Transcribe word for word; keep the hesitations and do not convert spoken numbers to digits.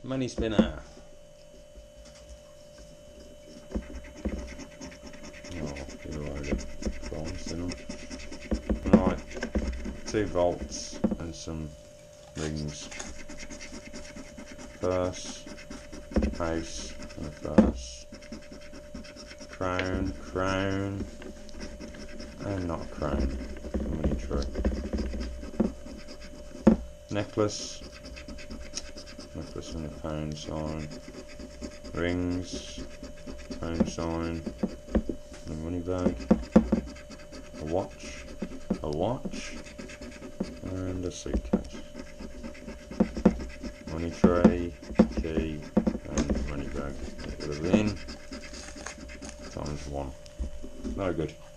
Money spinner. Oh, you loaded bonds in them. Right, two volts and some rings. First, house and a first. Crown, crown, and not a crown. Money tree. Necklace. Necklace and a pound sign. Rings, pound sign, a money bag, a watch, a watch, and a suitcase. Money tray, key, and money bag. It would have been times one. No good.